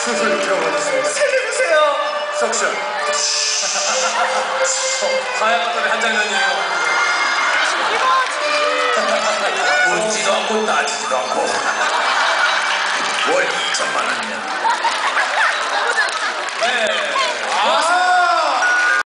수술 들어가주세요. 살려주세요. 석션. 다양한 한 장면이에요. 묻지도 않고 따지지도 않고 월 2천만 원이냐.